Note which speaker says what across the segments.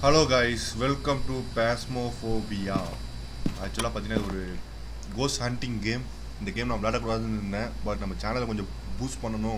Speaker 1: Hello guys, welcome to Phasmophobia. ஆக்சுவலாக பார்த்தீங்கன்னா ஒரு கோஸ்ட் ஹண்டிங் கேம். இந்த கேம் நான் விளையாடக்கூடாதுன்னு இருந்தேன், பட் நம்ம சேனலை கொஞ்சம் பூஸ்ட் பண்ணணும்.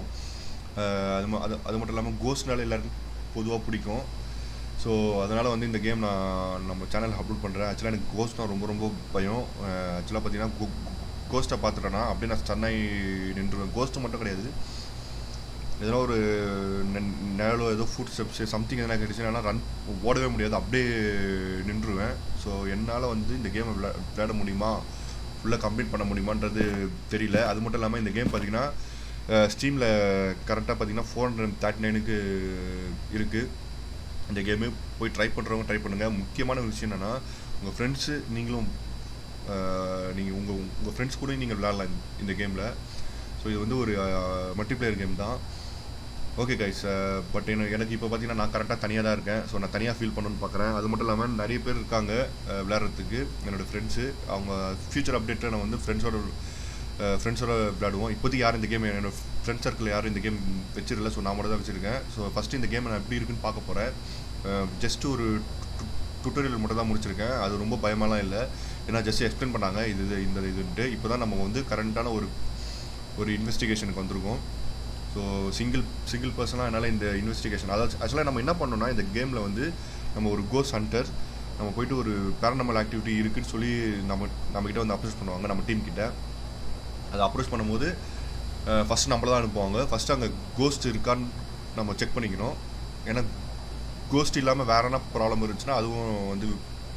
Speaker 1: அது மட்டும் இல்லாமல் கோஸ்ட்னால எல்லாருக்கும் பொதுவாக பிடிக்கும். ஸோ அதனால் வந்து இந்த கேம் நான் நம்ம சேனலில் அப்லோட் பண்ணுறேன். ஆக்சுவலாக எனக்கு கோஸ்ட்னால் ரொம்ப ரொம்ப பயம். ஆக்சுவலாக பார்த்தீங்கன்னா கோஸ்ட்டை பார்த்துட்டேன்னா அப்படியே நான் சென்னை நின்றுவேன். கோஸ்ட்டு மட்டும் கிடையாது, எதனா ஒரு நிழலோ ஏதோ ஃபுட் ஸ்டெப்ஸு சம்திங் எதனா கிடைச்சுன்னா ரன் ஓடவே முடியாது, அப்படியே நின்றுவேன். ஸோ என்னால் வந்து இந்த கேமை விளையாட முடியுமா, ஃபுல்லாக கம்ப்ளீட் பண்ண முடியுமான்றது தெரியல. அது மட்டும் இல்லாமல் இந்த கேம் பார்த்திங்கன்னா ஸ்டீமில் கரெக்டாக பார்த்திங்கன்னா 439க்கு இருக்குது. இந்த கேமு போய் ட்ரை பண்ணுறவங்க ட்ரை பண்ணுங்கள். முக்கியமான விஷயம் என்னென்னா, உங்கள் ஃப்ரெண்ட்ஸு நீங்களும் நீங்கள் உங்கள் ஃப்ரெண்ட்ஸ் கூட நீங்கள் விளையாடலாம் இந்த கேமில். ஸோ இது வந்து ஒரு மல்டிப்ளேயர் கேம் தான். ஓகே கைஸ், பட் எனக்கு இப்போ பார்த்தீங்கன்னா நான் கரெக்டாக தனியாக தான் இருக்கேன். ஸோ நான் தனியாக ஃபீல் பண்ணணும்னு பார்க்குறேன். அது மட்டும் இல்லாமல் நிறைய பேர் இருக்காங்க விளையாடுறதுக்கு, என்னோடய ஃப்ரெண்ட்ஸு. அவங்க ஃப்யூச்சர் அப்டேட்டில் நான் வந்து ஃப்ரெண்ட்ஸோட விளையாடுவோம். இப்போதைக்கு யாரும் இந்த கேம், என்னோடய ஃப்ரெண்ட்ஸ் சர்க்கிள் யாரும் இந்த கேம் வச்சிடல. ஸோ நான் மட்டும் தான் வச்சுருக்கேன். ஸோ ஃபஸ்ட்டு இந்த கேம் நான் எப்படி இருக்குன்னு பார்க்க போகிறேன். ஜஸ்ட்டு ஒரு டுட்டோரியல் மட்டும் தான் முடிச்சிருக்கேன். அது ரொம்ப பயமாலாம் இல்லை, ஏன்னா ஜஸ்ட் எக்ஸ்பிளைன் பண்ணாங்க இதுன்ட்டு. இப்போ தான் நம்ம வந்து கரண்ட்டான ஒரு இன்வெஸ்டிகேஷனுக்கு வந்திருக்கோம். ஸோ சிங்கிள் பர்சனாக என்னால் இந்த இன்வெஸ்டிகேஷன், அதாவது ஆக்சுவலாக நம்ம என்ன பண்ணோம்னா, இந்த கேமில் வந்து நம்ம ஒரு கோஸ்ட் ஹண்டர், நம்ம போய்ட்டு ஒரு பேரநார்மல் ஆக்டிவிட்டி இருக்குதுன்னு சொல்லி நம்மக்கிட்ட வந்து அப்ரோச் பண்ணுவாங்க. நம்ம டீம் கிட்ட அதை அப்ரோச் பண்ணும்போது ஃபஸ்ட்டு நம்மள தான் அனுப்புவாங்க. ஃபஸ்ட்டு அங்கே கோஸ்ட் இருக்கான்னு நம்ம செக் பண்ணிக்கணும். ஏன்னா கோஸ்ட் இல்லாமல் வேறு என்ன ப்ராப்ளம் இருந்துச்சுன்னா அதுவும் வந்து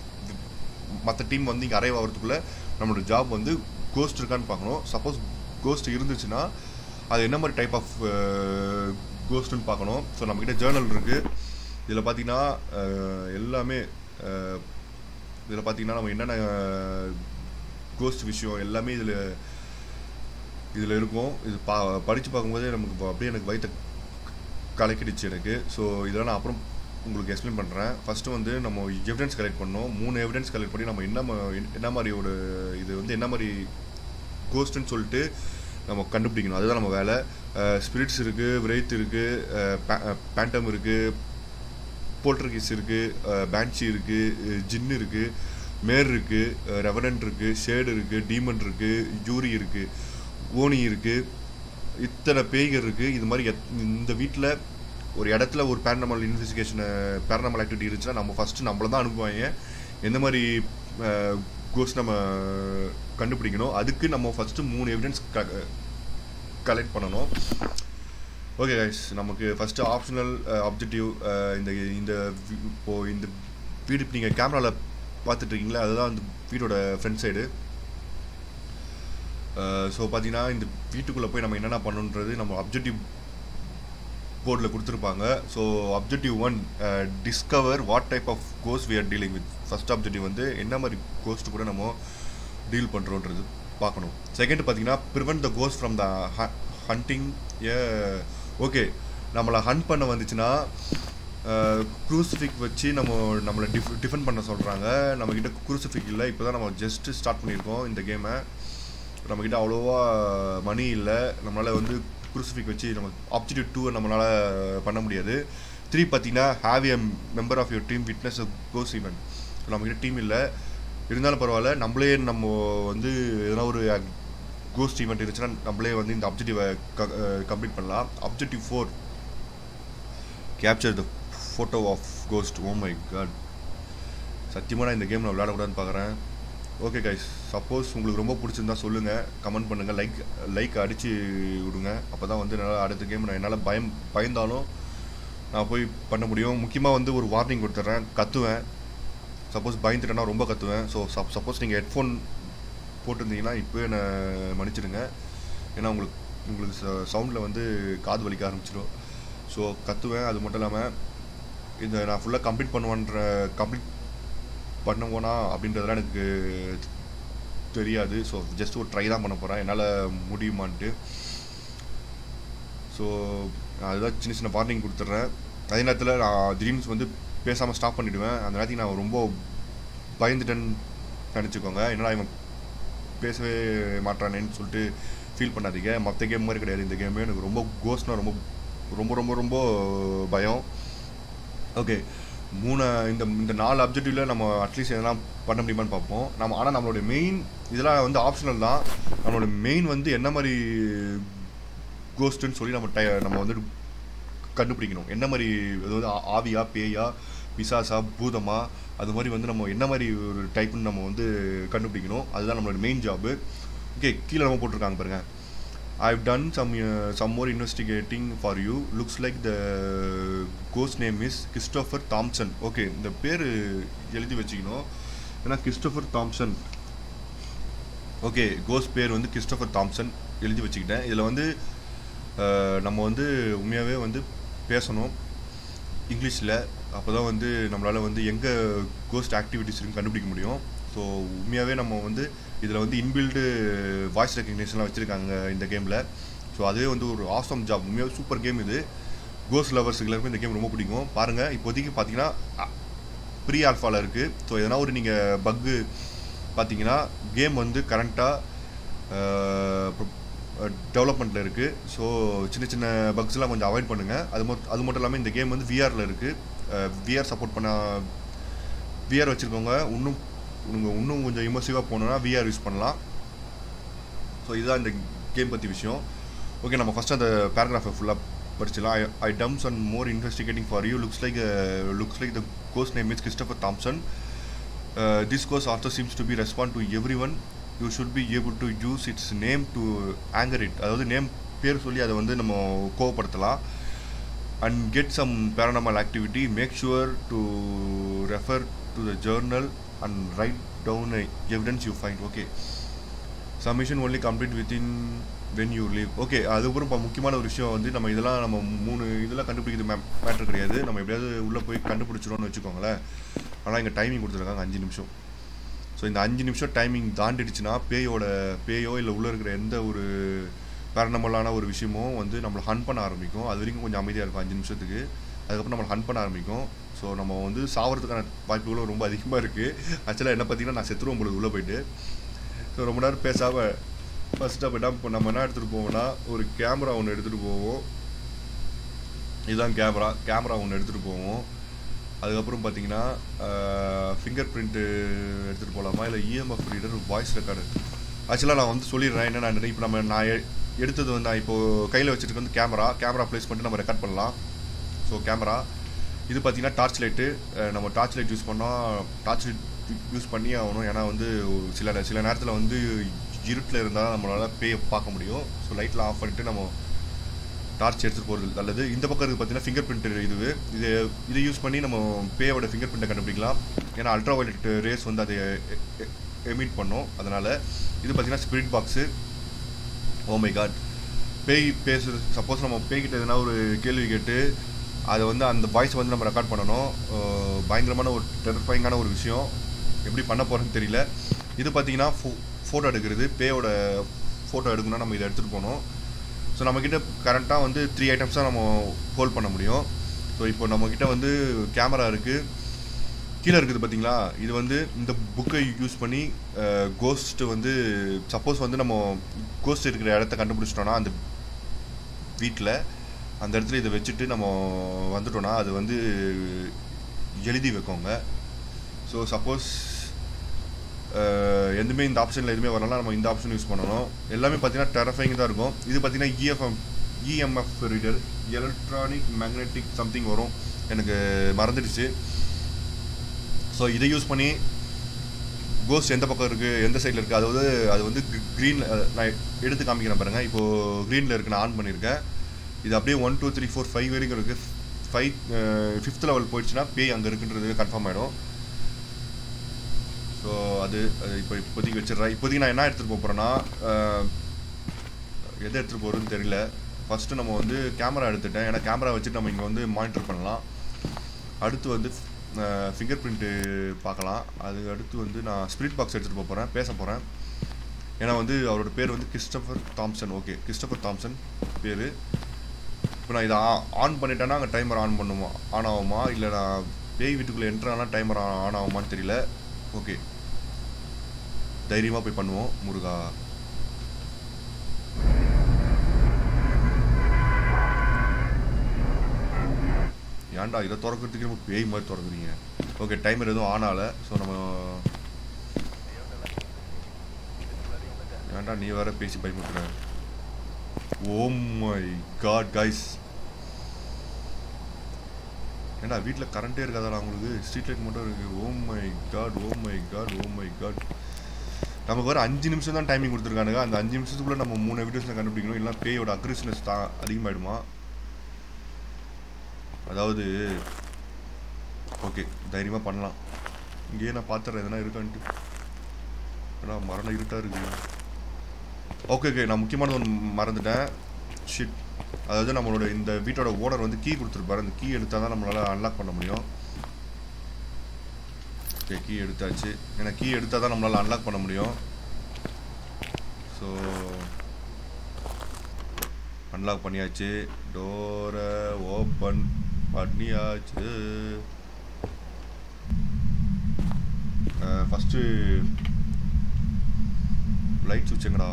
Speaker 1: மற்ற டீம் வந்து இங்கே அரைவ் ஆகிறதுக்குள்ளே நம்மளோட ஜாப் வந்து கோஸ்ட் இருக்கான்னு பார்க்கணும். சப்போஸ் கோஸ்ட் இருந்துச்சுன்னா அது என்ன மாதிரி டைப் ஆஃப் கோஸ்ட்டுன்னு பார்க்கணும். ஸோ நம்மக்கிட்ட ஜேர்னல் இருக்குது. இதில் பார்த்திங்கன்னா எல்லாமே இதில் பார்த்திங்கன்னா நம்ம என்னென்ன கோஸ்ட் விஷயம் எல்லாமே இதில் இருக்கும். இது படித்து பார்க்கும்போதே நமக்கு அப்படியே எனக்கு வயிற்ற கலக்கிடுச்சு எனக்கு. ஸோ இதெல்லாம் நான் அப்புறம் உங்களுக்கு எக்ஸ்பிளைன் பண்ணுறேன். ஃபஸ்ட்டு வந்து நம்ம எவிடன்ஸ் கலெக்ட் பண்ணோம். 3 எவிடன்ஸ் கலெக்ட் பண்ணி நம்ம என்ன மாதிரி இது வந்து என்ன மாதிரி கோஸ்ட்டுன்னு சொல்லிட்டு நம்ம கண்டுபிடிக்கணும். அதுதான் நம்ம வேலை. ஸ்பிரிட்ஸ் இருக்குது, விரைத் இருக்குது, பேண்டம் இருக்குது, போல்ட்ரகிஸ் இருக்குது, பேன்சி இருக்குது, ஜின்னு இருக்குது, மேர் இருக்குது, ரெவனன்ட் இருக்குது, ஷேடு இருக்குது, டீமன் இருக்குது, ஜூரி இருக்குது, ஓனி இருக்குது, இத்தனை பேய்கள் இருக்குது. இது மாதிரி இந்த வீட்டில் ஒரு இடத்துல ஒரு பேரநார்மல் பேரநார்மல் ஆக்டிவிட்டி இருந்துச்சுன்னா நம்ம ஃபஸ்ட்டு நம்மள தான் அனுப்புவாங்க. எந்த மாதிரி கோஸ்ட் நம்ம கண்டுபிடிக்கணும். அதுக்கு நம்ம ஃபஸ்ட்டு 3 எவிடன்ஸ் கலெக்ட் பண்ணணும். ஓகே கைஸ், நமக்கு ஃபஸ்ட்டு ஆப்ஷனல் ஆப்ஜெக்டிவ். இப்போது இந்த வீடு நீங்கள் கேமராவில் பார்த்துட்ருக்கீங்களா, அதுதான் அந்த வீடோட ஃப்ரண்ட் சைடு. ஸோ பார்த்தீங்கன்னா இந்த வீட்டுக்குள்ளே போய் நம்ம என்னென்ன பண்ணணுன்றது நம்ம அப்ஜெக்டிவ் போர்டில் கொடுத்துருப்பாங்க. So objective 1, discover what type of ghost we are dealing with. First objective வந்து என்ன மாதிரி கோஸ்ட் கூட நம்ம டீல் பண்ணுறோன்றது பார்க்கணும். செகண்ட் பார்த்தீங்கன்னா prevent the ghost from the hunting. Okay, நம்மளை ஹண்ட் பண்ண வந்துச்சுன்னா க்ரூசிஃபிக் வச்சு நம்மளை டிஃபெண்ட் பண்ண சொல்கிறாங்க. நம்மக்கிட்ட க்ரூசிஃபிக் இல்லை, இப்போ தான் நம்ம ஜஸ்ட்டு ஸ்டார்ட் பண்ணியிருக்கோம் இந்த கேமை. நம்மக்கிட்ட அவ்வளோவா மணி இல்லை, நம்மளால் வந்து க்ரூசிஃபிக் வச்சு நம்ம ஆப்ஜெக்டிவ் 2 நம்மளால் பண்ண முடியாது. 3 பார்த்தீங்கன்னா have a member of your team witness a ghost event. நம்மக்கிட்ட டீம் இல்லை, இருந்தாலும் பரவாயில்ல, நம்மளே நம்ம வந்து எதனா ஒரு கோஸ்ட் ஈவெண்ட் இருந்துச்சுன்னா நம்மளே வந்து இந்த அப்ஜெக்டிவை கம்ப்ளீட் பண்ணலாம். Objective 4, capture the photo of ghost. Oh my God, சத்தியமாக நான் இந்த கேம் நான் விளையாடக்கூடாதுன்னு பார்க்குறேன். ஓகே கைஸ், சப்போஸ் உங்களுக்கு ரொம்ப பிடிச்சிருந்தா சொல்லுங்கள், கமெண்ட் பண்ணுங்கள், லைக் அடித்து விடுங்க. அப்போ தான் வந்து என்னால் அடுத்த கேம் என்னால் பயந்தாலும் நான் போய் பண்ண முடியும். முக்கியமாக வந்து ஒரு வார்னிங் கொடுத்துட்றேன், கத்துவேன். சப்போஸ் பயந்துட்டேன்னா ரொம்ப கத்துவேன். ஸோ சப்போஸ் நீங்கள் ஹெட்ஃபோன் போட்டிருந்தீங்கன்னா இப்போ என்னை மன்னிச்சிடுங்க, ஏன்னா உங்களுக்கு சவுண்டில் வந்து காது வலிக்க ஆரம்பிச்சிடும். ஸோ கத்துவேன். அது மட்டும் இல்லாமல் இந்த நான் ஃபுல்லாக கம்ப்ளீட் பண்ணுவோனா அப்படின்றதெல்லாம் எனக்கு தெரியாது. ஸோ ஜஸ்ட் ஒரு ட்ரை தான் பண்ண போகிறேன், என்னால் முடியுமான்ட்டு. ஸோ அதுதான் சின்ன வார்னிங் கொடுத்துட்றேன். அதே நேரத்தில் நான் ட்ரீம்ஸ் வந்து பேசாமல் ஸ்டாப் பண்ணிவிடுவேன். அந்த நேரத்துக்கு நான் ரொம்ப பயந்துட்டேன்னு நினச்சிக்கோங்க. என்னடா இவன் பேசவே மாட்டானேன்னு சொல்லிட்டு ஃபீல் பண்ணாதீங்க. மற்ற கேம் மாதிரி கிடையாது இந்த கேமு. எனக்கு ரொம்ப கோஸ்ட்னா ரொம்ப ரொம்ப ரொம்ப ரொம்ப பயம். ஓகே, இந்த இந்த 4 அப்ஜெக்டிவில் நம்ம அட்லீஸ்ட் எதனா பண்ண முடியுமான்னு பார்ப்போம். ஆனால் நம்மளோட மெயின் இதெல்லாம் வந்து ஆப்ஷனல் தான். நம்மளோட மெயின் வந்து என்ன மாதிரி கோஸ்ட்டுன்னு சொல்லி நம்ம வந்து கண்டுபிடிக்கணும். என்ன மாதிரி அது வந்து ஆவியா, பேயா, பிசாசா, பூதமா, அது மாதிரி வந்து நம்ம என்ன மாதிரி ஒரு டைப்புன்னு நம்ம வந்து கண்டுபிடிக்கணும். அதுதான் நம்மளோட மெயின் ஜாபு. ஓகே, கீழே நம்ம போட்டிருக்காங்க பாருங்கள். I've done some more investigating for you. Looks like the ghost name is Christopher Thompson. Okay, இந்த பேர் எழுதி வச்சுக்கணும். ஏன்னா கிறிஸ்டோஃபர் தாம்சன். ஓகே, கோஸ்ட் பேர் வந்து கிறிஸ்டோஃபர் தாம்சன் எழுதி வச்சுக்கிட்டேன். இதில் வந்து நம்ம வந்து உண்மையாகவே வந்து பேசணும் இங்கிலீஷில். அப்போ தான் வந்து நம்மளால் வந்து எங்கே கோஸ்ட் ஆக்டிவிட்டிஸ் இருக்குன்னு கண்டுபிடிக்க முடியும். ஸோ உண்மையாகவே நம்ம வந்து இதில் வந்து இன்பில்டு வாய்ஸ் ரெக்கக்னேஷன்லாம் வச்சுருக்காங்க இந்த கேமில். ஸோ அதுவே வந்து ஒரு ஆசம் ஜாப். உண்மையாக சூப்பர் கேம் இது. கோஸ்ட் லவர்ஸுக்கு எல்லாருமே இந்த கேம் ரொம்ப பிடிக்கும். பாருங்கள், இப்போதைக்கு பார்த்தீங்கன்னா ப்ரீ ஆல்ஃபாவில் இருக்குது. ஸோ எதனா ஒரு நீங்கள் பக்கு பார்த்தீங்கன்னா கேம் வந்து கரண்ட்டாக டெவலப்மெண்ட்டில் இருக்குது. ஸோ சின்ன சின்ன பக்ஸ்லாம் கொஞ்சம் அவாய்ட் பண்ணுங்கள். அது மட்டும் இல்லாமல் இந்த கேம் வந்து விஆரில் இருக்குது. விஆர் சப்போர்ட் பண்ண விஆர் வச்சுருக்கவங்க இன்னும் கொஞ்சம் இமர்சிவாக போனோன்னா விஆர் யூஸ் பண்ணலாம். ஸோ இதுதான் இந்த கேம் பற்றி விஷயம். ஓகே, நம்ம ஃபஸ்ட்டு அந்த பேராகிராஃபை ஃபுல்லாக படிச்சிடலாம். I dumps and more investigating for you. Looks like the ghost name is Christopher Thompson. This ghost also seems to be respond to everyone. You should be able to use its name to anger it. அதாவது name பேர் சொல்லி அதை வந்து நம்ம கோவப்படுத்தலாம். And get some paranormal activity. Make sure to refer to the journal and write down evidence you find. Okay, submission only complete within when you leave. Okay, அதுக்கப்புறம் முக்கியமான ஒரு விஷயம் வந்து நம்ம 3 இதெல்லாம் கண்டுபிடிக்கிறது மேட்டர் கிடையாது. நம்ம எப்படியாவது உள்ளே போய் கண்டுபிடிச்சிடணும்னு வச்சுக்கோங்களேன். ஆனால் இங்கே டைமிங் கொடுத்துருக்காங்க 5 நிமிஷம். ஸோ இந்த 5 நிமிஷம் டைமிங் தாண்டிடுச்சுன்னா பேயோ இல்லை உள்ளே இருக்கிற எந்த ஒரு பேரனமலான ஒரு விஷயமும் வந்து நம்மளை ஹண்ட் பண்ண ஆரம்பிக்கும். அது வரைக்கும் கொஞ்சம் அமைதியாக இருக்கும் 5 நிமிஷத்துக்கு. அதுக்கப்புறம் நம்மளை ஹண்ட் பண்ண ஆரம்பிக்கும். ஸோ நம்ம வந்து சாவறதுக்கான வாய்ப்புகளும் ரொம்ப அதிகமாக இருக்குது. ஆக்சுவலாக என்ன பார்த்தீங்கன்னா நான் செத்துருவோம் பொழுது உள்ளே போயிட்டு. ஸோ ரொம்ப நேரம் பேசாமல் ஃபஸ்ட்டு அப்போ நம்ம என்ன எடுத்துகிட்டு போவோம்னா ஒரு கேமரா ஒன்று எடுத்துகிட்டு போவோம். இதுதான் கேமரா ஒன்று எடுத்துகிட்டு போவோம். அதுக்கப்புறம் பார்த்தீங்கன்னா ஃபிங்கர் பிரிண்ட்டு எடுத்துகிட்டு போகலாமா, இல்லை இஎம்எஃப் ரீடர், வாய்ஸ் ரெக்கார்டு. ஆக்சுவலாக நான் வந்து சொல்லிடுறேன் என்னென்ன. இப்போ நான் எடுத்தது வந்து நான் இப்போது கையில் வச்சுட்டு வந்து கேமரா ப்ளேஸ் பண்ணிட்டு நம்ம ரெக்கார்ட் பண்ணலாம். ஸோ கேமரா இது பார்த்தீங்கன்னா டார்ச் லைட்டு. நம்ம டார்ச் லைட் யூஸ் பண்ணால் டார்ச் லைட் யூஸ் பண்ணி ஆகணும். ஏன்னா வந்து சில நேரத்தில் வந்து இருட்டில் இருந்தால் நம்மளால் பேயை பார்க்க முடியும். ஸோ லைட்லாம் ஆஃப் பண்ணிவிட்டு நம்ம டார்ச் எடுத்துகிட்டு போகிறது நல்லது. இந்த பக்கம் இருக்குது பார்த்தீங்கன்னா ஃபிங்கர் பிரிண்ட். இதை யூஸ் பண்ணி நம்ம பேயோட ஃபிங்கர் பிரிண்ட்டை கண்டுபிடிக்கலாம். ஏன்னா அல்ட்ரா வயலட் ரேஸ் வந்து அதை எமிட் பண்ணோம். அதனால் இது பார்த்தீங்கன்னா spirit box. Oh my God, பேய் பேசுறது. சப்போஸ் நம்ம பேய்கிட்ட எதுனா ஒரு கேள்வி கேட்டு அதை வந்து அந்த வாய்ஸ் வந்து நம்ம ரெக்கார்ட் பண்ணணும். பயங்கரமான ஒரு டெரிஃபைங்கான ஒரு விஷயம். எப்படி பண்ண போகிறேன்னு தெரியல. இது பார்த்தீங்கன்னா ஃபோட்டோ எடுக்கிறது. பேயோட ஃபோட்டோ எடுக்கணும்னா நம்ம இதை எடுத்துகிட்டு போகணும். ஸோ நம்மக்கிட்ட கரண்ட்டாக வந்து 3 ஐட்டம்ஸ் தான் நம்ம ஹோல்ட் பண்ண முடியும். ஸோ இப்போ நம்மக்கிட்ட வந்து கேமரா இருக்குது. கீழே இருக்குது பார்த்தீங்களா, இது வந்து இந்த புக்கை யூஸ் பண்ணி கோஸ்ட்டு வந்து சப்போஸ் வந்து நம்ம கோஸ்ட் இருக்கிற இடத்த கண்டுபிடிச்சிட்டோன்னா அந்த வீட்டில் அந்த இடத்துல இதை வச்சுட்டு நம்ம வந்துட்டோன்னா அது வந்து எழுதி வைக்கோங்க. ஸோ சப்போஸ் எதுவுமே இந்த ஆப்ஷனில் எதுவுமே வரலாம், நம்ம இந்த ஆப்ஷன் யூஸ் பண்ணணும். எல்லாமே பார்த்தீங்கன்னா டெரஃபைங் தான் இருக்கும். இது பார்த்தீங்கன்னா EMF reader, electronic magnetic something வரும், எனக்கு மறந்துடுச்சு. ஸோ இதை யூஸ் பண்ணி கோஸ்ட் எந்த பக்கம் இருக்குது, எந்த சைடில் இருக்குது, அதாவது அது வந்து க்ரீனில் நான் எடுத்து காமிக்கிறேன் பாருங்கள். இப்போது க்ரீனில் இருக்குது, நான் ஆன் பண்ணியிருக்கேன். இது அப்படியே 1 2 3 4 5 வரைக்கும் இருக்குது. 5th லெவல் போயிடுச்சுன்னா பேய் அங்கே இருக்குன்றது கன்ஃபார்ம் ஆகிடும். ஸோ அது இப்போதைக்கு வச்சிடுறேன். இப்போதைக்கு நான் என்ன எடுத்துகிட்டு போகிறேன்னா, எதை எடுத்துகிட்டு போகிறதுன்னு தெரியல. ஃபஸ்ட்டு நம்ம வந்து கேமரா எடுத்துட்டேன். ஏன்னா கேமரா வச்சுட்டு நம்ம இங்கே வந்து மானிட்டர் பண்ணலாம். அடுத்து வந்து ஃபிங்கர் பிரிண்ட்டு பார்க்கலாம். அதுக்கு அடுத்து வந்து நான் ஸ்பிரிட் பாக்ஸ் எடுத்துகிட்டு போகிறேன், பேச போகிறேன். ஏன்னா வந்து அவரோட பேர் வந்து Christopher Thompson. Okay, Christopher Thompson பேர். இப்போ நான் இதை ஆன் பண்ணிட்டேன்னா அங்கே டைமர் ஆன் ஆகுமா, இல்லை நான் பேய் வீட்டுக்குள்ளே என்ட்ரானா டைமர் ஆன் ஆகுமான்னு தெரியல. ஓகே, தைரியமாக போய் பண்ணுவோம். முருகா, ஏன்டா இதை திறக்கிறதுக்கு நம்ம பேய் மாதிரி திறக்குறீங்க. ஓகே டைமர் எதுவும் ஆன் ஆகலை. ஸோ நம்ம ஏன்டா நீ வேற பேசி பயமுறுத்துற. ஓ மை காட் கைஸ், ஏன்டா வீட்டில் கரண்ட்டே இருக்காதா உங்களுக்கு? ஸ்ட்ரீட் லைட் மட்டும் இருக்குது. Oh my God oh my God oh my God. நமக்கு வர 5 நிமிஷம் தான் டைமிங் கொடுத்துருக்கானுங்க. அந்த 5 நிமிஷத்துக்குள்ளே நம்ம 3 எவிடன்ஸை கண்டுபிடிக்கணும். இல்லைனா பேயோட அக்ரெசிவ்னஸ் தான் அதிகமாகிடுமா. அதாவது ஓகே தைரியமாக பண்ணலாம். இங்கேயே நான் பார்த்துட்றேன் எதனா இருக்கான்ட்டு. ஏன்னா மரணம் இருட்டாக இருக்குது. ஓகே ஓகே நான் முக்கியமானது ஒன்று மறந்துட்டேன். ஷிட். அதாவது நம்மளோட இந்த வீட்டோட ஓனர் வந்து கீ கொடுத்துருப்பாரு. அந்த கீ எடுத்தால் தான் நம்மளால் அன்லாக் பண்ண முடியும். ஓகே கீ எடுத்தாச்சு. ஏன்னா கீ எடுத்தால் தான் நம்மளால் அன்லாக் பண்ண முடியும். ஸோ அன்லாக் பண்ணியாச்சு. டோரை ஓப்பன் பண்ணியாச்சு. ஃபஸ்ட்டு லைட் சுவிட்ச் எங்கடா?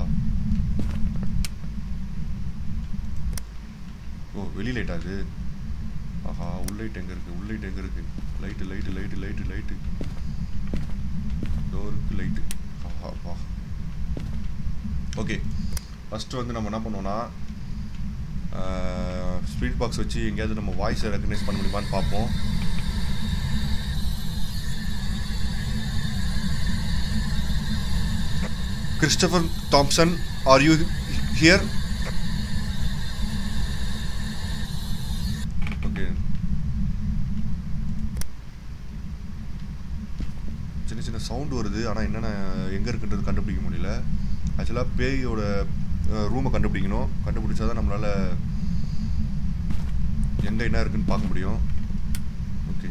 Speaker 1: ஓ வெளி லைட்டா அது? ஆஹா உள் லைட் எங்கே இருக்குது? உள் லைட் எங்கே இருக்குது? Light light light light light டோருக்கு லைட்டு. ஆஹா வா. ஓகே ஃபஸ்ட்டு வந்து நம்ம என்ன பண்ணுவோன்னா ஸ்பீட் பாக்ஸ் வச்சு எங்கேயாவது நம்ம வாய்ஸை ரெக்கக்னைஸ் பண்ண முடியுமான்னு பார்ப்போம். Christopher Thompson, are you here? Okay சின்ன சின்ன சவுண்டு வருது. ஆனால் என்னென்ன எங்கே இருக்குன்றது கண்டுபிடிக்க முடியல. ஆக்சுவலாக பேயோட ரூமை கண்டுபிடிக்கணும். கண்டுபிடிச்சா தான் நம்மளால் எங்கே என்ன இருக்குன்னு பார்க்க முடியும். ஓகே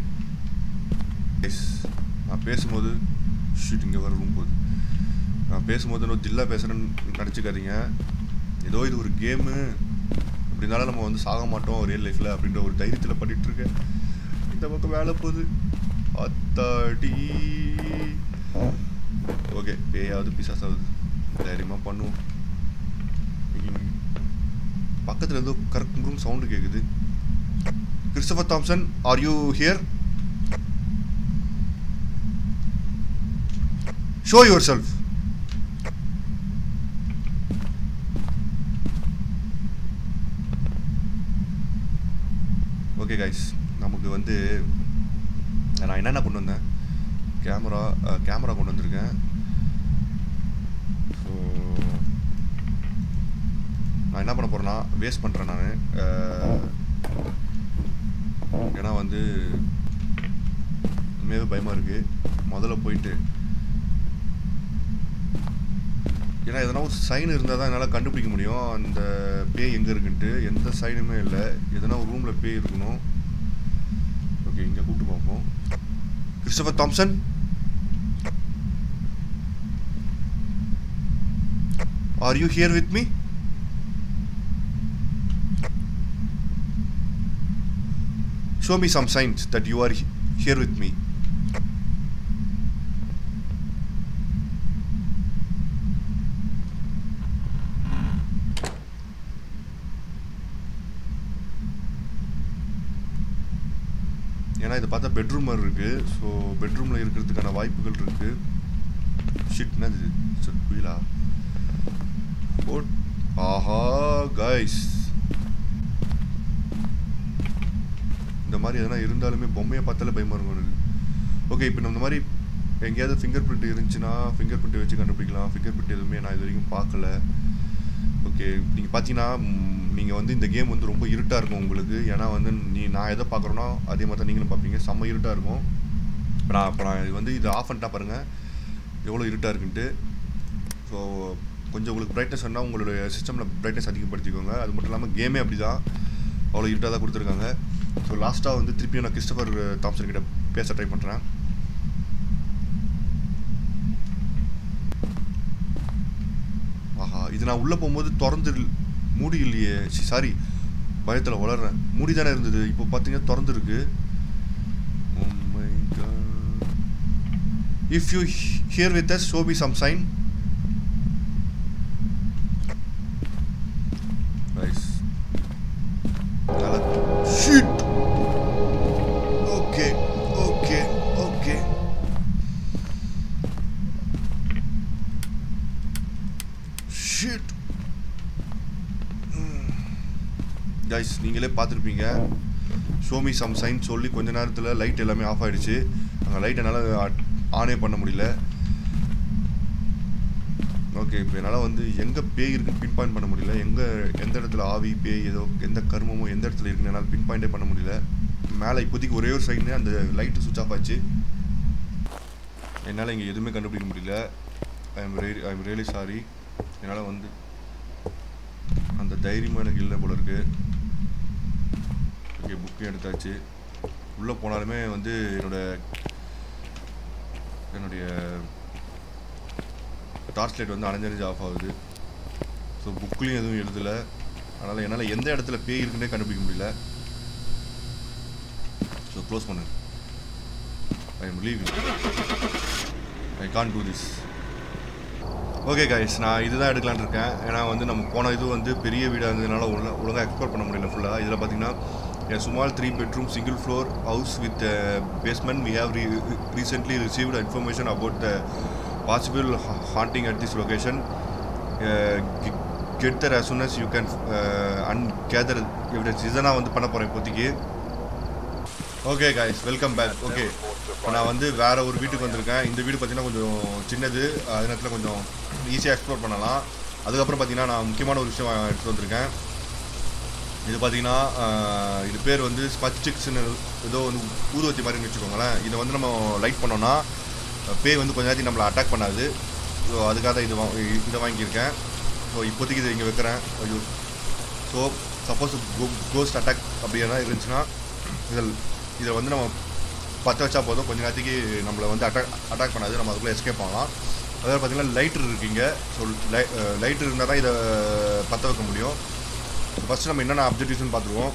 Speaker 1: நான் பேசும்போது ஷூட் இங்கே வர ரூம் போகுது. நான் பேசும்போது இன்னும் தில்லா பேசுகிறேன்னு நினச்சிக்காதீங்க. ஏதோ இது ஒரு கேமு அப்படின்னாலும் நம்ம வந்து சாக மாட்டோம் ரியல் லைஃப்பில் அப்படின்ற ஒரு தைரியத்தில் பண்ணிகிட்ருக்கேன். இந்த பக்கம் வேலை போகுது. அத்தாடி. ஓகே பேயாவது பிசாசாவது தைரியமாக பண்ணுவோம். பக்கத்தில் ஏதோ கரெக்டும் சவுண்டு கேட்குது. Christopher Thompson, are you here? Show yourself. Okay guys நமக்கு வந்து நான் என்னென்ன கொண்டு வந்தேன்? கேமரா கொண்டு வந்திருக்கேன். ஸோ நான் என்ன பண்ண போகிறேன்னா வேஸ்ட் பண்ணுறேன் நான். ஏன்னா வந்து உண்மையாகவே பயமாக இருக்குது. முதல்ல போயிட்டு ஏன்னா எதனா ஒரு சைன் இருந்தால் தான் என்னால் கண்டுபிடிக்க முடியும் அந்த பேய் எங்கே இருக்குன்ட்டு. எந்த சைனுமே இல்லை. எதனா ஒரு ரூமில் பேய் இருக்கணும். ஓகே இங்கே கூப்பிட்டு பார்ப்போம். Christopher Thompson, are you here with me? Show me some signs that you are here with me. ஏன்னா இதை பார்த்தா பெட்ரூம் மாதிரி இருக்குது. ஸோ பெட்ரூமில் இருக்கிறதுக்கான வாய்ப்புகள் இருக்குது. ஷிட்னா இது புரியலா? ஆஹா கைஸ் இந்த மாதிரி எதனா இருந்தாலுமே பொம்மையை பார்த்தாலே பயமாக இருக்கும் எனக்கு. ஓகே இப்போ இந்த மாதிரி எங்கேயாவது ஃபிங்கர் பிரிண்ட் இருந்துச்சுன்னா ஃபிங்கர் பிரிண்ட்டை வச்சு கண்டுபிடிக்கலாம். ஃபிங்கர் பிரிண்ட் எதுவுமே நான் இது வரைக்கும் பார்க்கல. ஓகே நீங்கள் பார்த்தீங்கன்னா நீங்கள் வந்து இந்த கேம் வந்து ரொம்ப இருட்டாக இருக்கும் உங்களுக்கு. ஏன்னா வந்து நான் எதை பார்க்குறேனோ அதே மாதிரி தான் நீங்களும் பார்ப்பீங்க. செம்ம இருட்டாக இருக்கும். இப்போ நான் இது வந்து இது ஆஃப் பண்ணிட்டா பாருங்கள் எவ்வளோ இருட்டாக இருக்குன்ட்டு. ஸோ கொஞ்சம் உங்களுக்கு பிரைட்னஸ் வேணால் உங்களுடைய சிஸ்டமில் பிரைட்னஸ் அதிகப்படுத்திக்கோங்க. அது மட்டும் இல்லாமல் கேமே அப்படி தான் அவ்வளோ இருட்டாக தான் கொடுத்துருக்காங்க. ஸோ லாஸ்ட்டாக வந்து திருப்பியும் நான் கிறிஸ்டோபர் தாம்சன் கிட்ட பேச ட்ரை பண்ணுறேன். ஆஹா இது நான் உள்ளே போகும்போது திறந்து மூடி இல்லையே. சாரி பயத்தில் வளர்றேன். மூடி தானே இருந்தது. இப்போ பார்த்தீங்கன்னா திறந்துருக்கு. If you here with us show me some sign. Shit shit guys நீங்களே பார்த்துருப்பீங்க. ஷோமி சம் சைன் சொல்லி கொஞ்ச நேரத்தில் லைட் எல்லாமே ஆஃப் ஆகிடுச்சு. அங்கே லைட் என்னால் ஆனே பண்ண முடியல. ஓகே, இப்போ என்னால் வந்து எங்கே பேய் இருக்குன்னு பின் பாயிண்ட் பண்ண முடியல. எந்த இடத்துல ஆவி பேய் ஏதோ எந்த கர்மமோ எந்த இடத்துல இருக்குன்னு என்னால் பின் பாயிண்டே பண்ண முடியல. மேலே இப்போதைக்கு ஒரே ஒரு சைடு அந்த லைட்டு சுவிட்ச் ஆஃப் ஆச்சு. என்னால் இங்கே எதுவுமே கண்டுபிடிக்க முடியல. I am really sorry. என்னால் வந்து அந்த தைரியமாக எனக்கு இல்லை போல இருக்குது. ஓகே, புக்கையும் எடுத்தாச்சு. உள்ளே போனாலுமே வந்து என்னுடைய டார்ச் லைட் வந்து அணைஞ்சு ஆஃப் ஆகுது. ஸோ புக்லேயும் எதுவும் எழுதலை. அதனால் என்னால் எந்த இடத்துல பேய் இருக்குன்னே கண்டுபிடிக்க முடியல. ஸோ க்ளோஸ் பண்ணு. I am leaving. I can't do this. Okay guys, நான் இதுதான் எடுக்கலான்னு இருக்கேன். ஏன்னா வந்து நம்ம போன இது வந்து பெரிய வீடாக இருந்ததுனால ஒழுங்காக எக்ஸ்ப்ளோர் பண்ண முடியல ஃபுல்லாக. இதில் பார்த்தீங்கன்னா a small 3 bedroom single floor house with a basement. We have recently received information about the possible haunting at this location. Get there as soon as you can and gather evidence. இதெல்லாம் வந்து பண்ண போகிறேன் இப்போதைக்கு. Okay guys, welcome back. Okay, இப்போ நான் வந்து வேறு ஒரு வீட்டுக்கு வந்திருக்கேன். இந்த வீடு பார்த்தீங்கன்னா கொஞ்சம் சின்னது, அது நேரத்தில் கொஞ்சம் ஈஸியாக எக்ஸ்ப்ளோர் பண்ணலாம். அதுக்கப்புறம் பார்த்தீங்கன்னா நான் முக்கியமான ஒரு விஷயம் எடுத்து வந்திருக்கேன். இது பார்த்தீங்கன்னா இது பேர் வந்து ஸ்பச்சிக்ஸ்னு ஏதோ வந்து ஊதுவத்தி மாதிரின்னு வச்சுக்கோங்களேன். இதை வந்து நம்ம லைட் பண்ணோன்னா பேய் வந்து கொஞ்ச நேரத்துக்கு நம்மளை அட்டாக் பண்ணாது. ஸோ அதுக்காக தான் இதை வாங்கியிருக்கேன். ஸோ இப்போதைக்கு இதை இங்கே வைக்கிறேன். ஐயோ, ஸோ சப்போஸ் கோஸ்ட் அட்டாக் அப்படி எதாவது இருந்துச்சுன்னா இதை வந்து நம்ம பற்ற வச்சா போதும், கொஞ்ச நேரத்துக்கு நம்மளை வந்து அட்டாக் பண்ணாது. நம்ம அதுக்குள்ளே எஸ்கேப் ஆகலாம். அதாவது பார்த்திங்கன்னா லைட்ரு இருக்குங்க. ஸோ லைட்ரு இருந்தால் தான் இதை பற்ற வைக்க முடியும். ஃபஸ்ட்டு நம்ம என்னென்ன அப்ஜெக்டிவ்ஸ்னு பார்த்துருவோம்.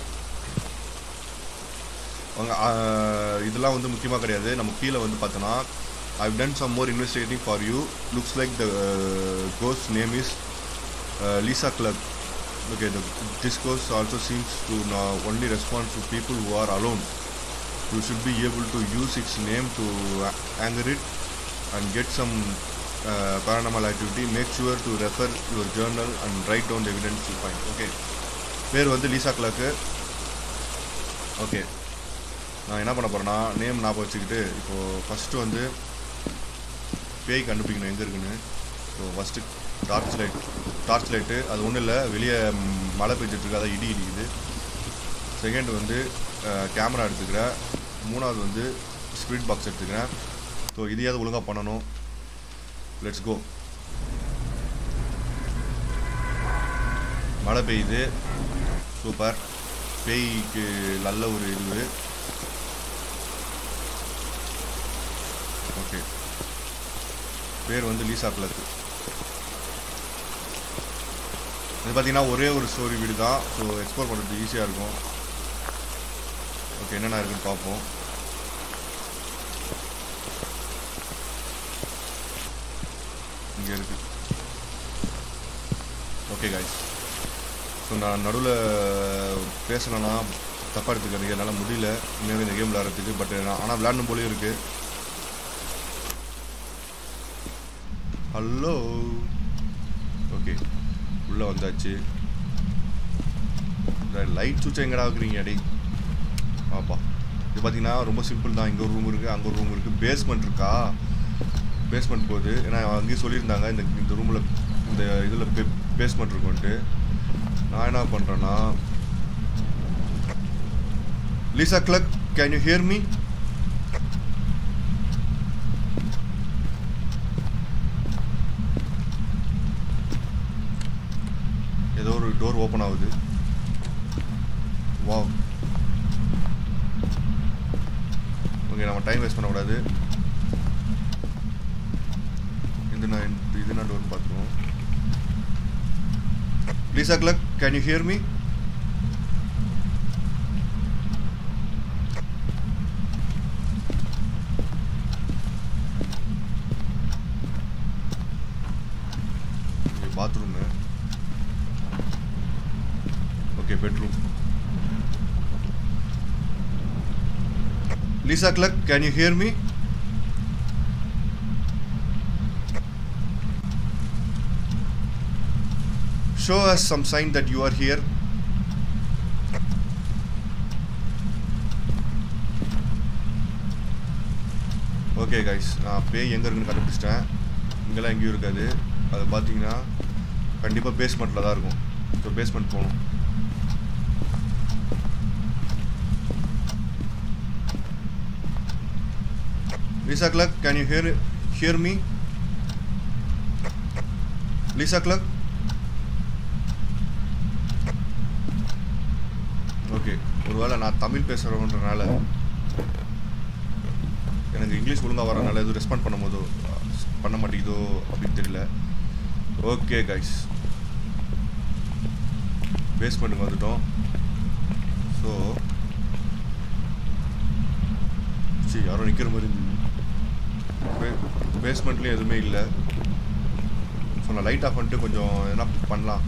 Speaker 1: இதெல்லாம் வந்து முக்கியமாக கிடையாது. நம்ம கீழே வந்து பார்த்தோன்னா I've done some more investigating for you. Looks like the ghost name is Lisa Clark. Okay, this ghost also seems to now only respond to people who are alone. You should be able to use its name to anger it and get some paranormal activity. Make sure to refer your journal and write down the evidence you find. Okay, பேர் வந்து Lisa clock. Okay, நான் என்ன பண்ண போகிறேன்னா name ஞாபகம் வச்சுக்கிட்டு இப்போது first வந்து பேய் கண்டுபிடிக்கணும் எங்கே இருக்குன்னு. ஸோ ஃபஸ்ட்டு டார்ச் லைட்டு அது ஒன்றும் இல்லை, வெளியே மழை பெஞ்சிட்ருக்கு, அதான் இடி இடிக்குது. செகண்ட் வந்து கேமரா எடுத்துக்கிறேன். மூணாவது வந்து ஸ்பிரிட் பாக்ஸ் எடுத்துக்கிறேன். ஸோ இதையாவது ஒழுங்காக பண்ணணும். Let's go. மழை பெய்யுது, சூப்பர். பேய்க்கு நல்ல ஒரு இது. ஓகே, பேர் வந்து லீசா கிளாக்கு. இது பார்த்தீங்கன்னா ஒரே ஒரு ஸ்டோரி வீடு தான். ஸோ எக்ஸ்ப்ளோர் பண்ணுறது ஈஸியாக இருக்கும். ஓகே, என்னென்ன இருக்குன்னு பார்ப்போம். இங்கே இருக்குது. ஓகே கைஸ், ஸோ நான் நடுவில் பேசணுன்னா தப்பாக எடுத்துக்கிறது என்னால் முடியல இன்னும் இந்த கேம் விளையாடுறதுக்கு. பட் ஆனால் விளையாடணும் போலேயும் இருக்குது. ஹலோ, ஓகே, உள்ளே வந்தாச்சு. லைட் சுவிட்சை எங்கடா வைக்கிறீங்க அடி ஆப்பா. இது பார்த்தீங்கன்னா ரொம்ப சிம்பிள் தான். இங்கே ஒரு ரூம் இருக்குது, அங்கே ஒரு ரூம் இருக்குது. பேஸ்மெண்ட் இருக்கா? பேஸ்மெண்ட் போகுது. ஏன்னா அங்கேயும் சொல்லியிருந்தாங்க இந்த ரூமில் இந்த இதில் பேஸ்மெண்ட் இருக்கும்ன்ட்டு. நான் என்ன பண்ணுறேன்னா, Lisa Clark, can you hear me? ஏதோ ஒரு டோர் ஓப்பன் ஆகுது. வாவ். ஓகே, நம்ம டைம் வேஸ்ட் பண்ணக்கூடாது. இதுனா டோர் பார்த்துருவோம். Lisa Clark, can you hear me? bathroom. Okay, bedroom. Lisa Clark, can you hear me? show us some sign that you are here. Okay guys, நான் பேய் எங்கே இருக்குன்னு கண்டுபிடிச்சிட்டேன். இங்கெல்லாம் எங்கேயும் இருக்காது. அது பார்த்தீங்கன்னா கண்டிப்பாக பேஸ்மெண்ட்டில் தான் இருக்கும். ஸோ பேஸ்மெண்ட் போகணும். Lisa Clark, can you hear me? Lisa Clark? Okay, ஒருவேளை நான் தமிழ் பேசுகிறவன்றனால எனக்கு இங்கிலீஷ் ஒழுங்காக வரனால எதுவும் ரெஸ்பாண்ட் பண்ண மாட்டேங்குதோ அப்படின்னு தெரியல. ஓகே கைஸ், பேஸ்மெண்ட்டுக்கு வந்துட்டோம். ஸோ சரி, யாரும் நிற்கிற மாதிரி இருந்தது. பேஸ்மெண்ட்லேயும் எதுவுமே இல்லை. ஸோ நான் லைட் ஆஃப் பண்ணிட்டு கொஞ்சம் எதனா பண்ணலாம்.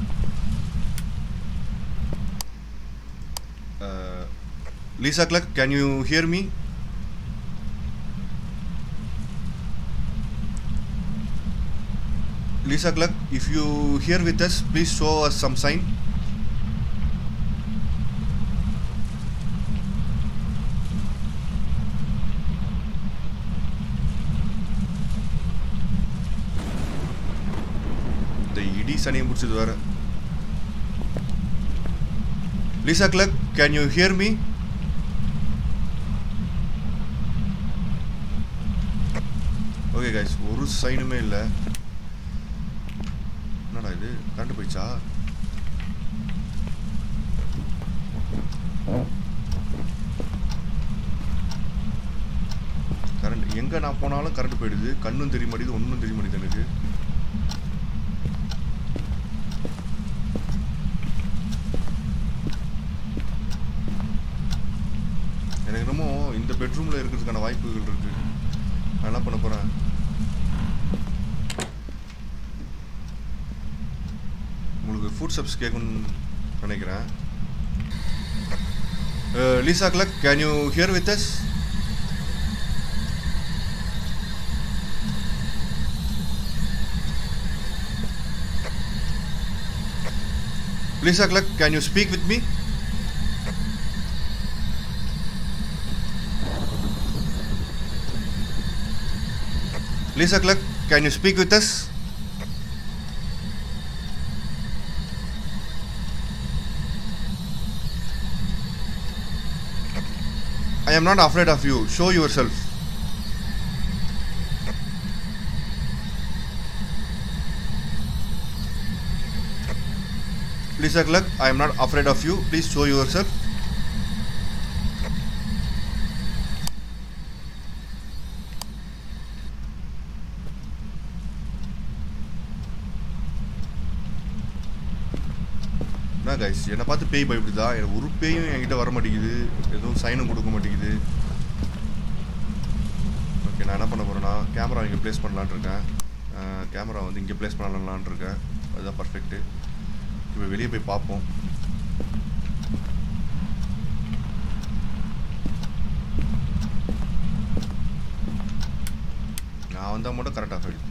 Speaker 1: Lisa Clark, can you hear me? Lisa Clark, if you here with us, please show us some sign. The இடி சனியை முடிச்சது வேற. Lisa Clark, can you hear me? Okay guys, ஒரு சைனுமே இல்லை. என்னடா இது, கரண்ட் போயிடுச்சா? கரண்ட் எங்கே நான் போனாலும் கரண்ட் போயிடுது. கண்ணும் தெரிய மாட்டேங்குது, ஒன்றும் தெரிய மாட்டேங்குது எனக்கு. எனக்கு என்னமோ இந்த பெட்ரூமில் இருக்கிறதுக்கான வாய்ப்புகள் இருக்குது. நான் என்ன பண்ண போகிறேன், உங்களுக்கு ஃபுட் ஸ்டெப்ஸ் கேட்கணும்னு நினைக்கிறேன். Lisa Clark, can you hear with us? Lisa Clark, can you speak with me? Lisa Clark, can you speak with us? I am not afraid of you. Show yourself. Lisa Clark, I am not afraid of you. Please show yourself. என்ன guys, என்னை பார்த்து பேய் பயப்படுதா? எனக்கு ஒரு பேயும் என்கிட்ட வர மாட்டேங்குது, எதுவும் சைனும் கொடுக்க மாட்டேங்குது. ஓகே, நான் என்ன பண்ண போகிறேன்னா கேமரா இங்கே ப்ளேஸ் பண்ணலான் இருக்கேன். கேமரா வந்து இங்கே ப்ளேஸ் பண்ணலான் இருக்கேன். அதுதான் பர்ஃபெக்ட்டு. இப்போ வெளியே போய் பார்ப்போம். நான் வந்தால் மட்டும் கரெக்டாக போயிடுது.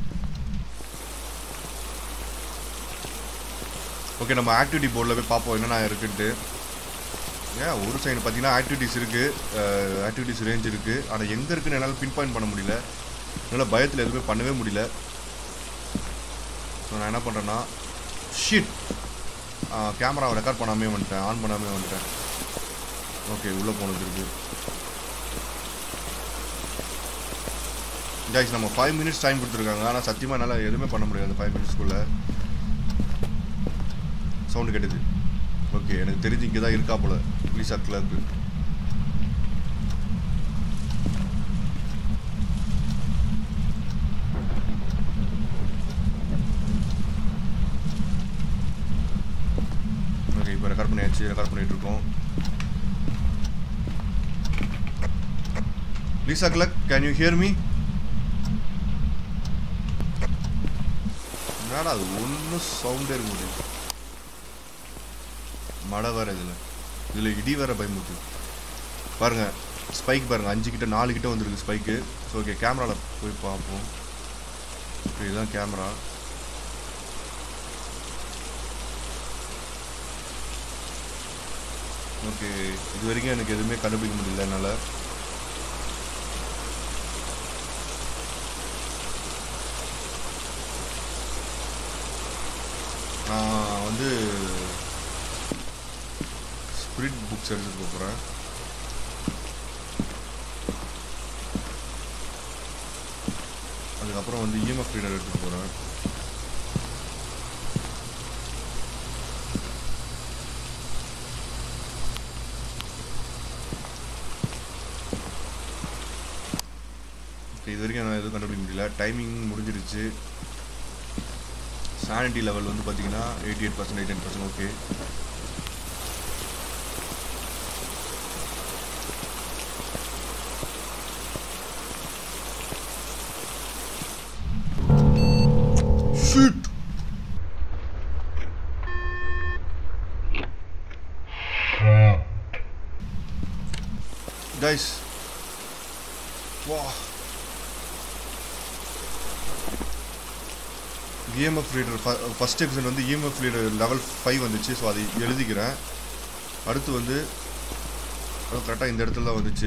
Speaker 1: ஓகே, நம்ம ஆக்டிவிட்டி போர்டில் போய் பார்ப்போம் என்னென்ன இருக்குன்ட்டு. ஏன் ஒரு சைடு பார்த்தீங்கன்னா ஆக்டிவிட்டிஸ் இருக்குது, ஆக்டிவிட்டிஸ் ரேஞ்ச் இருக்குது. ஆனால் எங்கே இருக்குன்னு என்னால் பின் பாயிண்ட் பண்ண முடியல. என்னால் பயத்தில் எதுவுமே பண்ணவே முடியல. ஸோ நான் என்ன பண்ணுறேன்னா ஷிட், கேமராவை ரெக்கார்ட் பண்ணாமே வந்துட்டேன், ஆன் பண்ணாமே வந்துட்டேன். ஓகே, உள்ளே போனது இருக்குது. கைஸ், நம்ம 5 மினிட்ஸ் டைம் கொடுத்துருக்காங்க. ஆனால் சத்தியமாக என்னால் எதுவுமே பண்ண முடியாது அந்த 5 மினிட்ஸ்க்குள்ளே. சவுண்டு கேட்டது. ஓகே, எனக்கு தெரிஞ்சு இங்கே தான் இருக்கா போல Lisa Clark. ஓகே, இப்போ ரெக்கார்ட் பண்ணிட்டு இருக்கோம். Lisa Clark, can you hear me? என்னடா அது ஒன்றும் சவுண்டே இருக்க முடியும். மழை வேறு, இதில் இடி வேறு பயமுறுத்து. பாருங்கள் ஸ்பைக் பாருங்கள், 5 கிட்ட 4 கிட்ட வந்துருக்கு ஸ்பைக்கு. ஸோ ஓகே, கேமராவில் போய் பார்ப்போம். ஓகே, இதுதான் கேமரா. ஓகே, இது வரைக்கும் எனக்கு எதுவுமே கண்டுபிடிக்க முடியல என்னால். நான் வந்து ஸ்பிரிட் புக்ஸ் எடுத்துகிட்டு போகிறேன். அதுக்கப்புறம் வந்து இஎம்எஃப் ரீடர் எடுத்துகிட்டு போகிறேன். இது வரைக்கும் நான் எதுவும் கண்டுபிடிக்க முடியல. டைமிங் முடிஞ்சிருச்சு. சானிட்டி லெவல் வந்து பார்த்தீங்கன்னா 88%, 89%. ஓகே, ஷிட் கைஸ், வா, இஎம்எஃப் ரீடர் ஃபஸ்ட் எபிசோட் வந்து இஎம்எஃப் ரீடர் லெவல் 5 வந்துச்சு. ஸோ அதை எழுதிக்கிறேன். அடுத்து வந்து கரெக்டாக இந்த இடத்துல தான் வந்துச்சு.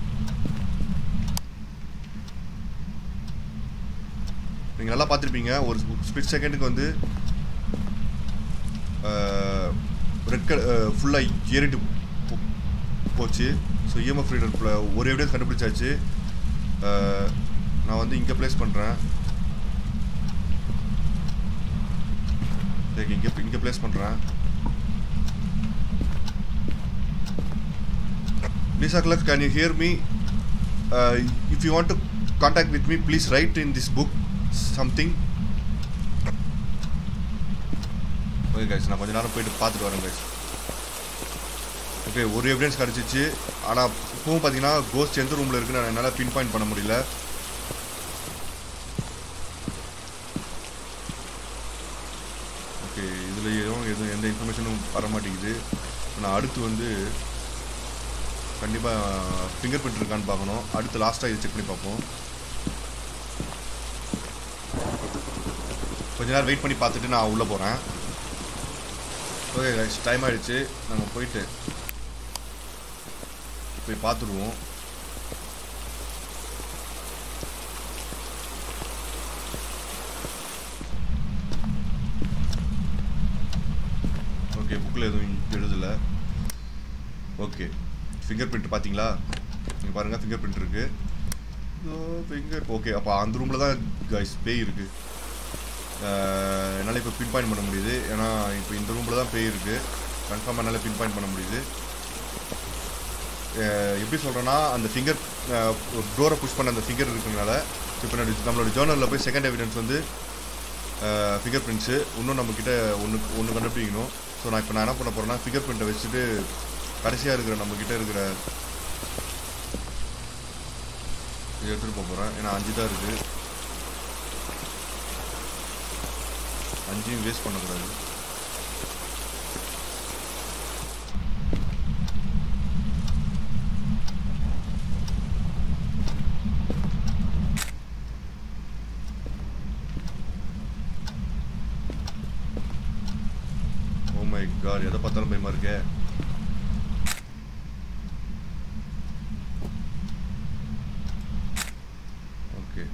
Speaker 1: நீங்கள் நல்லா பார்த்துருப்பீங்க, ஒரு ஸ்பிளிட் செகண்டுக்கு வந்து ரெட் கலர் ஃபுல்லாக ஏறிட்டு போச்சு. ஸோ இஎம்எஃப் ரீடர் ஒரு எவிடன்ஸ் கண்டுபிடிச்சாச்சு. நான் வந்து இங்கே ப்ளேஸ் பண்ணுறேன். இங்கே ப்ளேஸ் பண்ணுறேன். Lisa Clark, can you hear me? If you want to contact with me, please write in this book something. Okay guys, நான் கொஞ்ச நேரம் போயிட்டு பார்த்துட்டு வரேன் கைஸ். ஓகே, ஒரு எவிடன்ஸ் கிடச்சிச்சு. ஆனால் இப்போவும் பார்த்தீங்கன்னா கோஸ்ட் எந்த ரூமில் இருக்குன்னு என்னால் பின் பாயிண்ட் பண்ண முடியல. ஓகே, இதில் எதுவும் எந்த இன்ஃபர்மேஷனும் வர மாட்டேங்குது. நான் அடுத்து வந்து கண்டிப்பாக ஃபிங்கர் பிரிண்ட் இருக்கான்னு பார்க்கணும். அடுத்து லாஸ்ட்டாக இதை செக் பண்ணி பார்ப்போம். கொஞ்ச நேரம் வெயிட் பண்ணி பார்த்துட்டு நான் உள்ளே போகிறேன். ஓகே கைஸ், டைம் ஆகிடுச்சு. நம்ம போய் பார்த்துடுவோம். ஓகே, புக்கில் எதுவும் எழுதலை. ஓகே, ஃபிங்கர் பிரிண்ட் பார்த்தீங்களா? நீங்கள் பாருங்கள், ஃபிங்கர் பிரிண்ட் இருக்குது. Finger okay. அப்போ அந்த ரூமில் தான் கைஸ் பேய் இருக்குது. என்னால் இப்போ பின் பாயிண்ட் பண்ண முடியுது. ஏன்னா இப்போ இந்த ரூமில் தான் பேய் இருக்குது. கன்ஃபார்மாக என்னால் பின் பாயிண்ட் பண்ண முடியுது. எப்படி சொல்கிறேன்னா, அந்த ஃபிங்கர் டோரை புஷ் பண்ண அந்த ஃபிங்கர் இருக்கிறதுனால இப்போ நம்மளோட ஜேர்னலில் போய் செகண்ட் எவிடன்ஸ் வந்து ஃபிங்கர் பிரிண்ட்ஸு இன்னும் நம்மக்கிட்ட ஒன்று கண்டுபிடிக்கணும். ஸோ நான் இப்போ என்ன பண்ண போகிறேன்னா, ஃபிங்கர் பிரிண்ட்டை வச்சுட்டு கடைசியாக இருக்கிற நம்மக்கிட்ட இருக்கிற இது எடுத்துகிட்டு போக போகிறேன். ஏன்னா 5 தான் இருக்குது. 5 வேஸ்ட் பண்ணக்கூடாது. ஓ மை காட், எதை பார்த்தாலும் பயமா இருக்கே. ஓகே,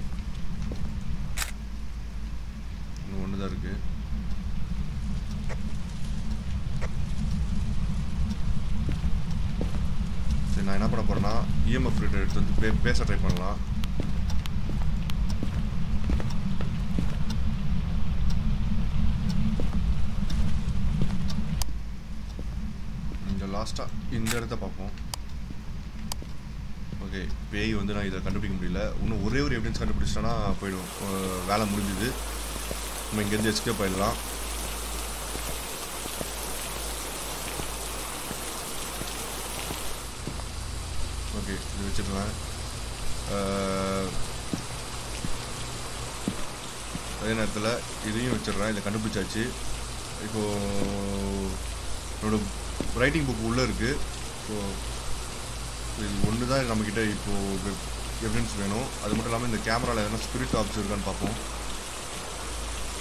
Speaker 1: இன்னும் ஒன்று தான் இருக்குது. சரி, நான் என்ன பண்ண போகிறேன்னா இஎம்எஃப் ரீடர் எடுத்து வந்து பேச ட்ரை பண்ணலாம். லாஸ்ட்டாக இந்த இடத்த பார்ப்போம். ஓகே, பேய் வந்து நான் இதை கண்டுபிடிக்க முடியல. இன்னும் ஒரே ஒரு எவிடன்ஸ் கண்டுபிடிச்சிட்டோன்னா போயிடும், வேலை முடிஞ்சுது. நம்ம இங்கேருந்து எஸ்கேப் ஆயிடலாம். ஓகே, இது வச்சுருவேன். அதே நேரத்தில் இதையும் வச்சிடுறேன். இதை கண்டுபிடிச்சாச்சு. இப்போது என்னோட ரைட்டிங் புக் உள்ளே இருக்குது. ஸோ இது ஒன்று தான் நம்மக்கிட்ட இப்போது எவிடன்ஸ் வேணும். அது மட்டும் இல்லாமல் இந்த கேமராவில் எதனா ஸ்பிரிட் ஆப்ஸ் இருக்கான்னு பார்ப்போம்.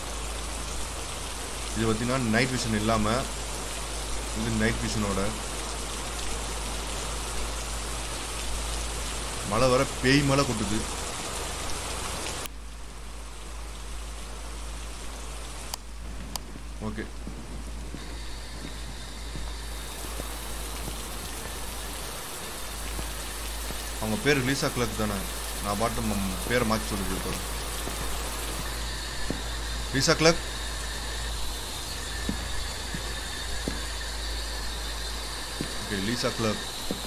Speaker 1: இது பார்த்திங்கன்னா நைட் விஷன் இல்லாமல் இது நைட் விஷனோட மழை வர பேய் மழை கொட்டுது. ஓகே, அவங்க பேர் லீசா கிளர்க் தானே? நான் பாட்டு பேரை மாற்றி சொல்லிட்டு Lisa Clark. Okay, Lisa Clark.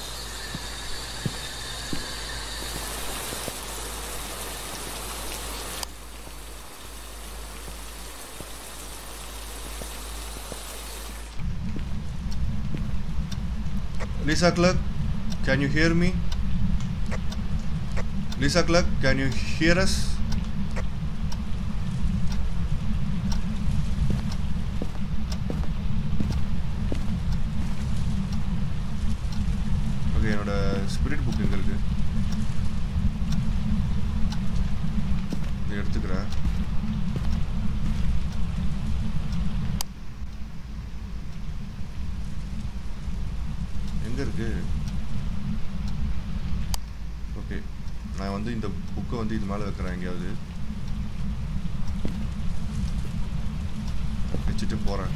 Speaker 1: Lisa Clark, can you hear me? Lisa Clark, can you hear us? Okay, என்னோட ஸ்பிரிட் புக் எங்க இருக்கு? இதை எடுத்துக்கிறேன். எங்கே இருக்கு? ஓகே, நான் வந்து இந்த புக்கை வந்து இது மேலே வைக்கிறேன். எங்கேயாவது வச்சுட்டு போகிறேன்.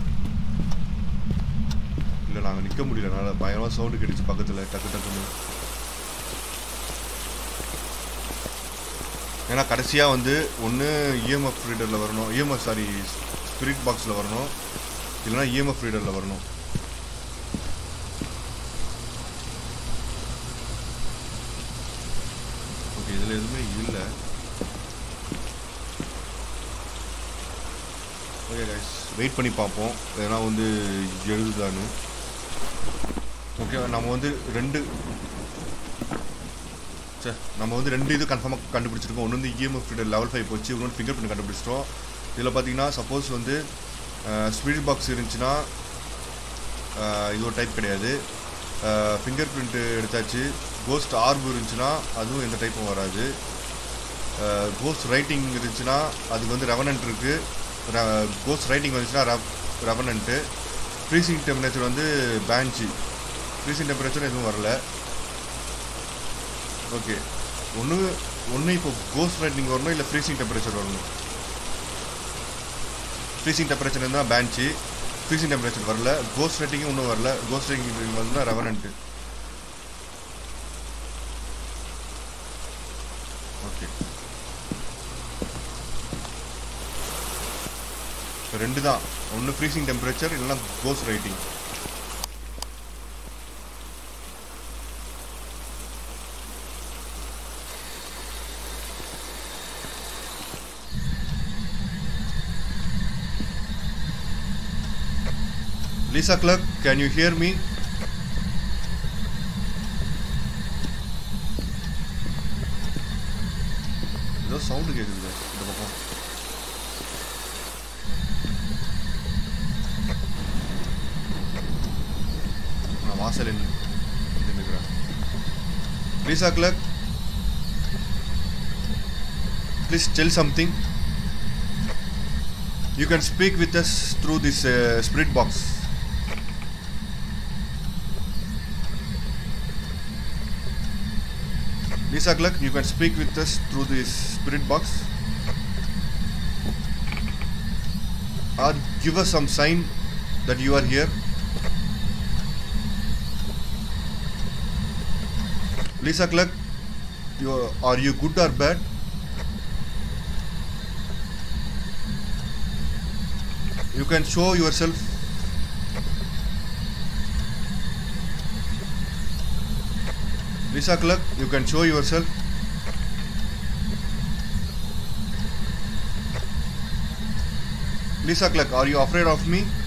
Speaker 1: இல்லை, நாங்கள் நிற்க முடியல. என்னால் பயங்கரமாக சவுண்டு கிடைச்சி பக்கத்தில் டக்கு டக்குன்னு. ஏன்னா கடைசியாக வந்து ஒன்று இஎம்எஃப் ரீடரில் வரணும், ஸ்பிரிட் பாக்ஸில் வரணும், இல்லைனா இஎம்எஃப் ரீடரில் வரணும். இதில் எதுவுமே இல்லை. ஓகே கைஸ், வெயிட் பண்ணி பார்ப்போம் ஏன்னா வந்து எழுதுதான்னு. ஓகே, நம்ம வந்து ரெண்டு இது கன்ஃபார்மாக கண்டுபிடிச்சிருக்கோம். ஒன்று வந்து இஎம்எஃப் ரீடர் லெவல் 5 போச்சு, இன்னொன்று ஃபிங்கர் பிரிண்ட் கண்டுபிடிச்சிட்டோம். இதில் பார்த்தீங்கன்னா சப்போஸ் வந்து ஸ்பிரிட் பாக்ஸ் இருந்துச்சுன்னா இது ஒரு டைப் கிடையாது. ஃபிங்கர் பிரிண்ட்டு எடுத்தாச்சு. கோஸ்ட் ஆர்பு இருந்துச்சுன்னா அதுவும் எந்த டைப்பும் வராது. கோஸ்ட் ரைட்டிங் இருந்துச்சுன்னா அதுக்கு வந்து ரெவனன்ட் இருக்குது. கோஸ்ட் ரைட்டிங் வந்துச்சுன்னா ரெவனன்ட்டு. ஃப்ரீசிங் டெம்பரேச்சர் வந்து பேன்ச்சி. ஃப்ரீசிங் டெம்பரேச்சர் எதுவும் வரல. ஓகே, ஒன்று இப்போ கோஸ்ட் ரைட்டிங் வரணும், இல்லை ஃப்ரீசிங் டெம்பரேச்சர் வரணும். ஃப்ரீசிங் டெம்பரேச்சர் இருந்தால் பேன்ச்சி, ஃப்ரீசிங் டெம்பரேச்சர் வரல. கோஸ்ட் ரைட்டிங்கும் இன்னும் வரல. கோஸ்ட் ரைட்டிங் வந்து ரெவனன்ட்டு. ஓகே, ரெண்டு தான். ஒன்று ஃப்ரீசிங் டெம்பரேச்சர், இல்லைன்னா ghost writing. Lisa Clark, can you hear me? ஏதோ சவுண்டு கேட்குது இந்த பக்கம். நான் வாசல் நின்றுக்கிறேன். Lisa Clark, please tell something. You can speak with us through this spirit box. Lisa Clark, you can speak with us through this spirit box, or give us some sign that you are here. Lisa Clark, are you good or bad? You can show yourself. Lisa Clark, you can show yourself. Lisa Clark, are you afraid of me?